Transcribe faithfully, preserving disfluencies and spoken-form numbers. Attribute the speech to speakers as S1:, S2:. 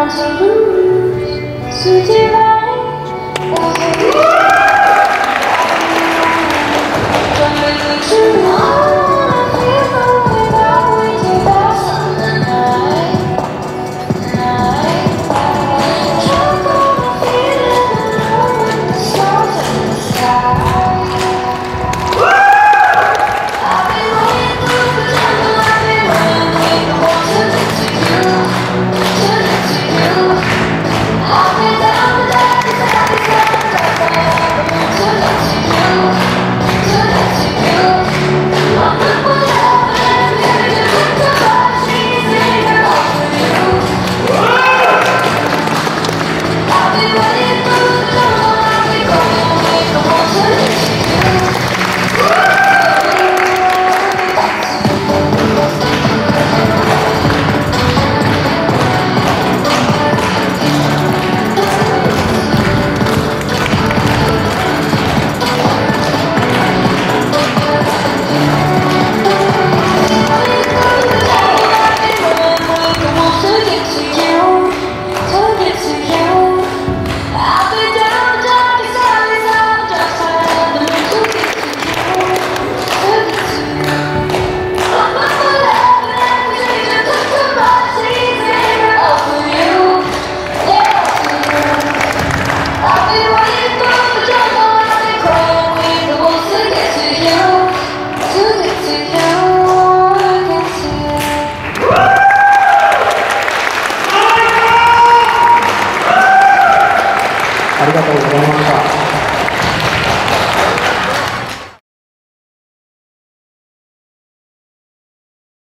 S1: want to lose, so divine. Don't make me too long. I feel the way that we take us on the night, night. Can't go my feeling alone when the stars in the sky. I've been running through the jungle, I've been running with the wall to look to you, to look to you. I've been down the darkest, darkest, darkest, darkest, to look to you, to look to you. I'm good for love and I'm here to look to my sheets and they're all for you. I've been running through the jungle, I've been going with the wall to look to you.
S2: ありがとうございました。